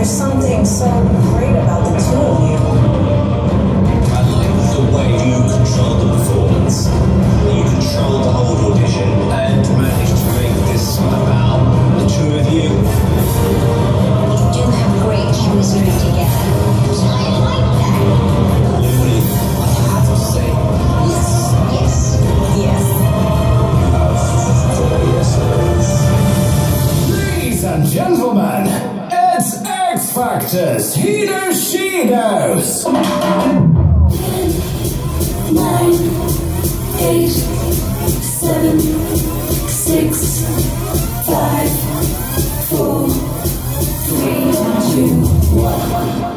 there's something so great about the two of you. I like the way you control the performance. You controlled the whole audition and managed to make this about the two of you. You do have great chemistry together. I like that. Lily, I have to say, yes. Yes. Yes. Ladies and gentlemen, it's X Factor's He Knows, She Knows. 10, 9, 8, 7, 6, 5, 4, 3, 2, 1.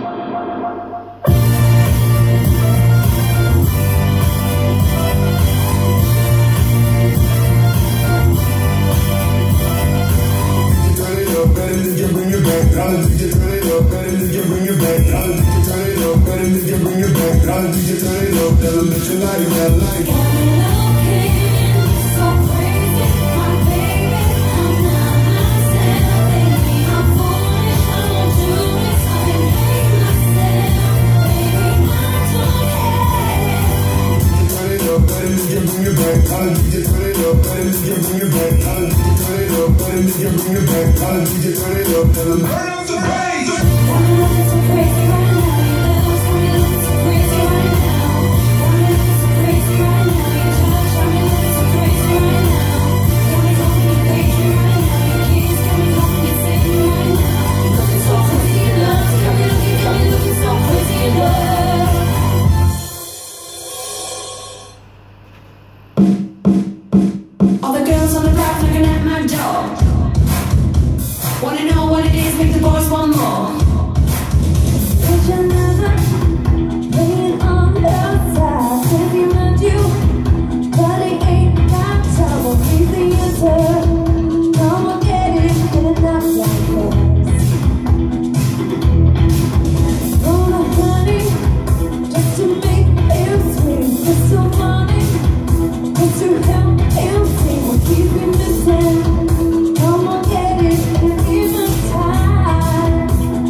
All the girls on the block looking at my door. Wanna know what it is, make the boys want more. Would you never laying on the side? If he loved you, but he ain't got trouble. He's the answer. Come on, get it, get it up like this. Gonna honey, just to make him sweet. Just so funny, just to help him see what he's been missing. Come on, get it, and even time.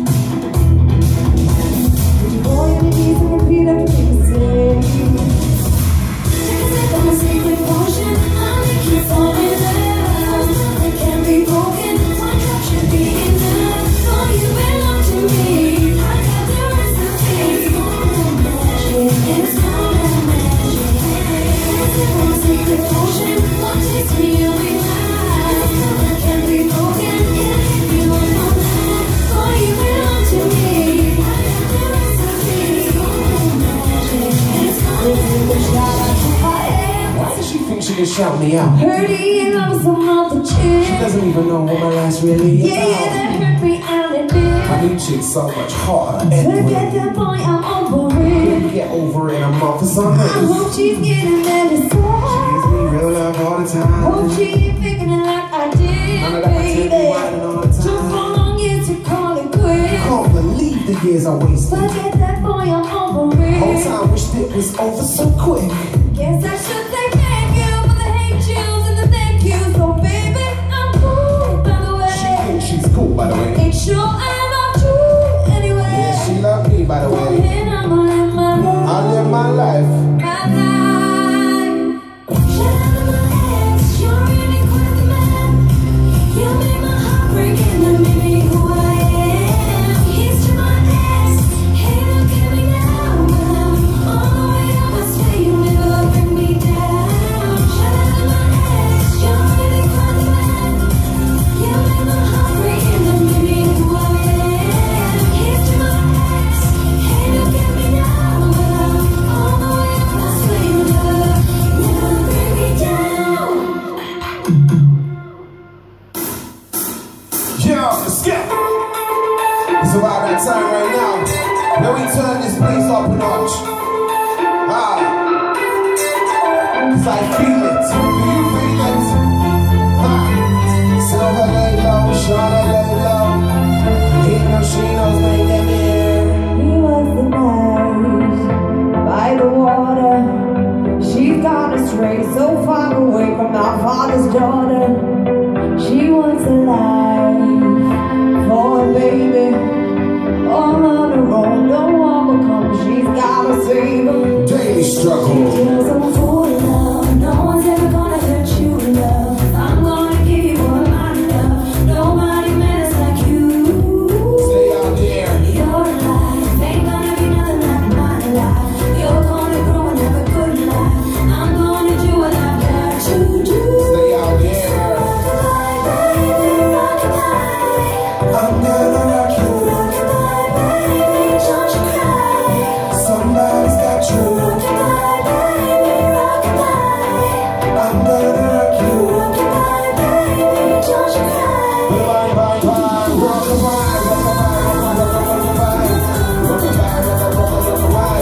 Pretty boy, and he's a repeat everything you say. Take a sip of my secret potion, I'll make you fall in love. It can't be broken, one drop should be enough. For you belong to me, I got the recipe. It's more than magic, it's more than magic. Take a sip of my secret potion, one taste me, you'll be high. It can't be broken, it'll hit you on your mind. For you belong to me, I got the recipe. It's more than magic, it's more than magic. Why does she think she can shout me out? Heard he loves some other chick. She doesn't even know what my last really is. Yeah, that hurt me out and I did. need chicks so much harder. Forget that boy, I'm over it. Get over it in a month or something. I hope she's getting that Gives inside. me real love all the time. Hope she ain't faking it like I None of did, that pretend baby. whining all the Took time. for long years to call it quits. Can't believe the years I wasted. Forget that boy, I'm over Whole it. time wished it was over so quick. Guess I should say thank you for the hate yous and the thank yous. So baby, I'm cool, by the way. She thinks she's cool, by the way. Ain't sure I loved you anyway. Yeah, she loved me, by the way. And I'm gonna live my life. I live my life. My life. Shout out to my ex, you're really quite the man. You made my heart break and that made me who I am. Here's to my ex, hey look at me now. All the way up, I swear you never bring me down. Shout out to my ex, you're really quite the man. You made my heart break and that made me who I am. Here's to my ex, hey look at me now. All the way up, I swear you never bring me down. Yo, let's go. It's about that time right now. Now we turn this place up a notch. Ah. 'Cause I feel it. Do you feel it? Ah. Silver lay low, Shauna lay low. He knows, she knows, make them hear. He was the night by the water. She's gone astray, so far away from our father's daughter. She wants a life for a baby. struggle. Deals on full love. No one's ever gonna hurt you, love. I'm gonna give you all my love. Nobody matters like you. Stay out there. Your life ain't gonna be nothing like my life. You're gonna grow and have a good life. I'm gonna do what I've got to do. Stay out there. Rockabye, baby, rockabye. I'm gonna rock you. Rockabye, baby, don't you cry. Somebody's got you. Rockabye, baby, rockabye. I'm gonna rock you. Rockabye, baby, don't you cry. Bye, bye, bye. Rockabye, rockabye, rockabye, rockabye, rockabye,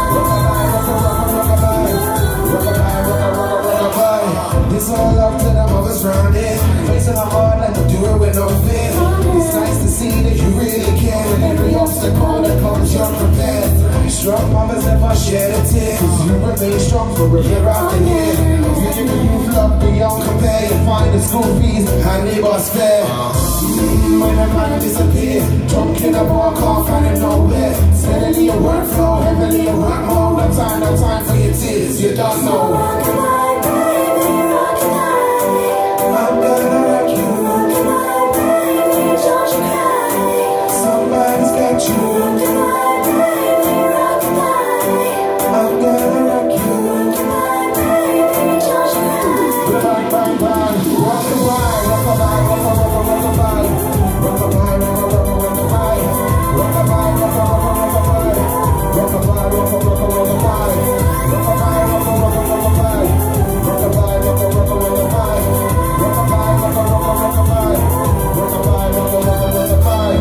rockabye. It's all up to the mothers round it. Facing the hard like I'm doing with no fear. It's nice to see that you really care. And every obstacle that comes, you're prepared. Strong mothers never shed a tear. You remain strong for a year after year. You give the youth love beyond compare. You find the school fees and neighbors spare. When the man disappear, drunk in a bar, can't find him nowhere. Steadily your workflow, heavily your work mode. No time for your tears, you don't know. Rockabye, baby, rockabye. I'm gonna rock you. Rockabye, baby, don't you cry. Somebody's got you. Rockabye, baby, rockabye. I'm gonna rock you. Rockabye, baby, don't you cry. Bye, bye, bye. Rockabye, rockabye, rockabye, rockabye. Rockabye, rockabye, rockabye. Rockabye, rockabye, rockabye. Rockabye, rockabye, rockabye. Rockabye, rockabye, rockabye. Rockabye, rockabye, rockabye. Rockabye, rockabye, rockabye. Rockabye, rockabye, rockabye.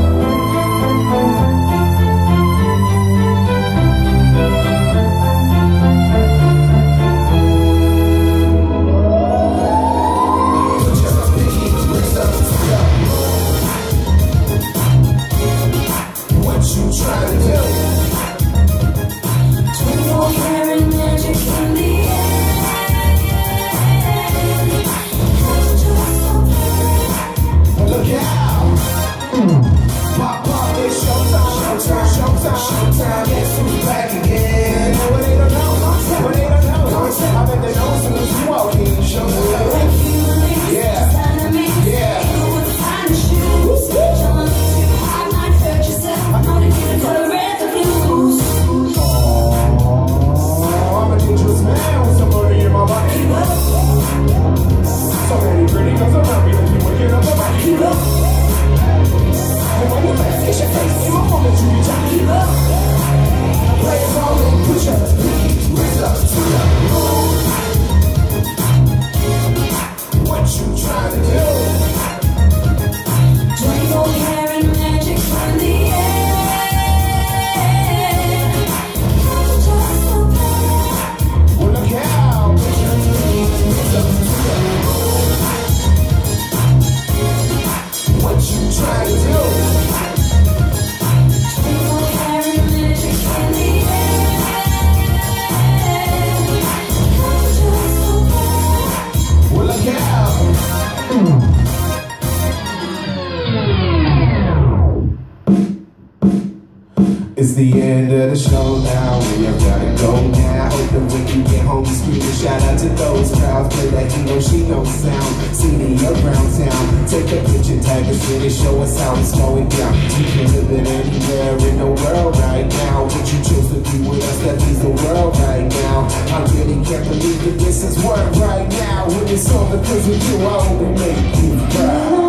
What you trying to do? 24 karat magic in the air. Look out! Pop, pop, it's showtime, showtime, showtime, showtime. Guess who's back again? What they don't know, what they don't know. I bet they know as soon as you walk in. Showtime. Yeah. Yeah. I'm a dangerous man with some money in my body. So many pretty girls around me that you would get up my body. And when you laugh, it's your face. In my moment, you be trying to keep up. Players all in, put your pinky raise up to the moon. What you trying to do? 24 karat magic in the air. Well, look out, put your pinky raise up to the moon. What you trying to do? 24 karat magic in the air. Well, look out. It's the end of the show now, we have gotta go now. Hope that when you get home you scream and shout out to those crowds. Play that he know she know sound, CD around town. Take a picture, tag us in and show us how it's going down. You can live it anywhere in the world right now, but you chose to be with us, that means the world right now. I really can't believe that this is work right now. When it's all because of you, I hope it make you proud.